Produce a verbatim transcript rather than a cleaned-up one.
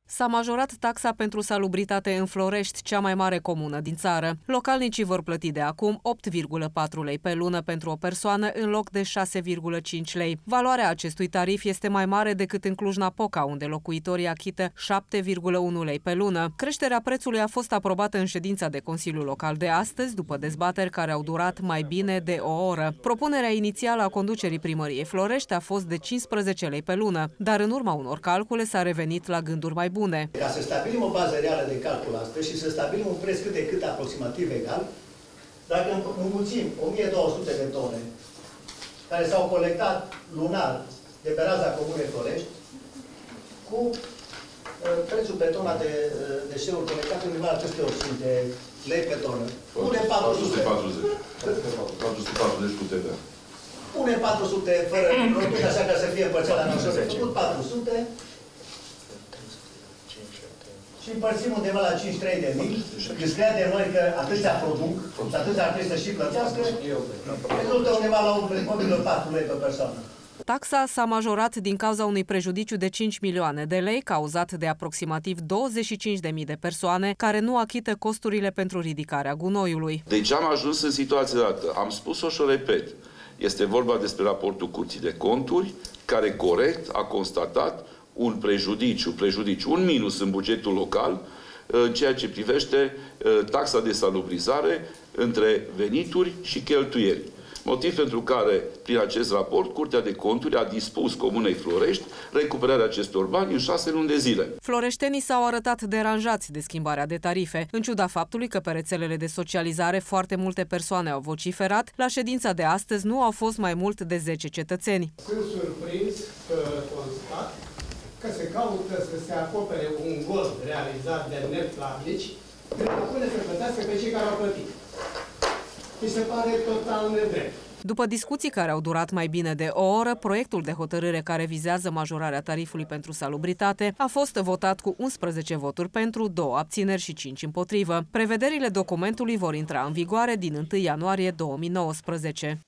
S-a majorat taxa pentru salubritate în Florești, cea mai mare comună din țară. Localnicii vor plăti de acum opt virgulă patru lei pe lună pentru o persoană în loc de șase virgulă cinci lei. Valoarea acestui tarif este mai mare decât în Cluj-Napoca, unde locuitorii achită șapte virgulă unu lei pe lună. Creșterea prețului a fost aprobată în ședința de Consiliu Local de astăzi, după dezbateri care au durat mai bine de o oră. Propunerea inițială a conducerii primăriei Florești a fost de cincisprezece lei pe lună, dar în urma unor calcule s-a revenit la gânduri mai bune. Ca să stabilim o bază reală de calcul astăzi și să stabilim un preț cât de cât aproximativ egal, dacă înmulțim o mie două sute de tone care s-au colectat lunar de pe raza Comunei Florești, cu uh, prețul pe tona de uh, deșeuri colectate undeva la trei sute de lei pe tonă. Pune patru sute patruzeci. patru sute patruzeci cu T V A. Pune patru sute fără rotund, așa ca să fie împărțit la noastră. Făcut patru sute. Și împărțim undeva la cincizeci și trei de mii, îți crede noi că atâția produc, și atâția ar trebui să și plătească, rezultă undeva la un mobil patru lei pe persoană. Taxa s-a majorat din cauza unui prejudiciu de cinci milioane de lei cauzat de aproximativ douăzeci și cinci de mii de persoane care nu achită costurile pentru ridicarea gunoiului. Deci am ajuns în situația dată. Am spus-o și o repet. Este vorba despre raportul Curții de Conturi, care corect a constatat un prejudiciu, prejudiciu, un minus în bugetul local, în ceea ce privește taxa de salubrizare între venituri și cheltuieli. Motiv pentru care, prin acest raport, Curtea de Conturi a dispus Comunei Florești recuperarea acestor bani în șase luni de zile. Floreștenii s-au arătat deranjați de schimbarea de tarife. În ciuda faptului că pe rețelele de socializare foarte multe persoane au vociferat, la ședința de astăzi nu au fost mai mult de zece cetățeni. Sunt surprins că constat că se caută să se acopere un gol realizat de neplatici, pentru că până să plătească pe cei care au plătit. Mi se pare total nedrept. După discuții care au durat mai bine de o oră, proiectul de hotărâre care vizează majorarea tarifului pentru salubritate a fost votat cu unsprezece voturi pentru, două abțineri și cinci împotrivă. Prevederile documentului vor intra în vigoare din întâi ianuarie două mii nouăsprezece.